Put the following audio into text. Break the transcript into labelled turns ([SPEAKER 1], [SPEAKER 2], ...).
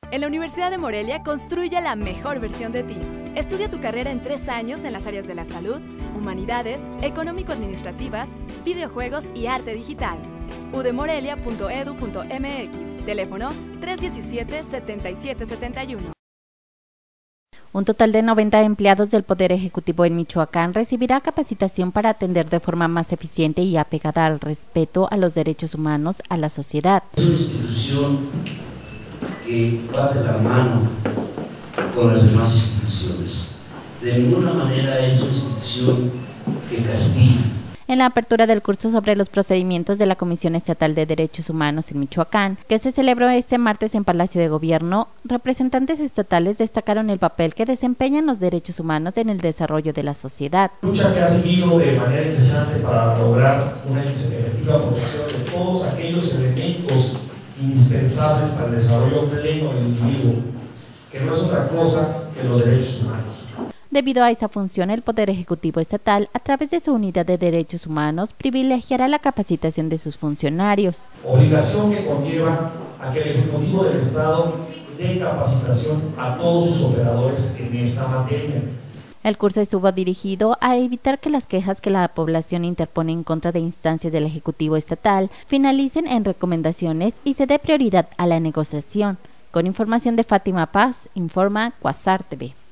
[SPEAKER 1] En la Universidad de Morelia construye la mejor versión de ti. Estudia tu carrera en 3 años en las áreas de la salud, humanidades, económico-administrativas, videojuegos y arte digital. udemorelia.edu.mx. Teléfono 317-7771.
[SPEAKER 2] Un total de 90 empleados del Poder Ejecutivo en Michoacán recibirá capacitación para atender de forma más eficiente y apegada al respeto a los derechos humanos a la sociedad.
[SPEAKER 3] Es una institución que va de la mano con las demás instituciones. De ninguna manera es una institución que castiga.
[SPEAKER 2] En la apertura del curso sobre los procedimientos de la Comisión Estatal de Derechos Humanos en Michoacán, que se celebró este martes en Palacio de Gobierno, representantes estatales destacaron el papel que desempeñan los derechos humanos en el desarrollo de la sociedad.
[SPEAKER 4] Lucha que ha seguido de manera incesante para lograr una efectiva protección de todos aquellos elementos indispensables para el desarrollo pleno del individuo, que no es otra cosa que los derechos humanos.
[SPEAKER 2] Debido a esa función, el Poder Ejecutivo Estatal, a través de su Unidad de Derechos Humanos, privilegiará la capacitación de sus funcionarios.
[SPEAKER 4] Obligación que conlleva a que el Ejecutivo del Estado dé capacitación a todos sus operadores en esta materia.
[SPEAKER 2] El curso estuvo dirigido a evitar que las quejas que la población interpone en contra de instancias del Ejecutivo Estatal finalicen en recomendaciones y se dé prioridad a la negociación. Con información de Fátima Paz, informa Quasar TV.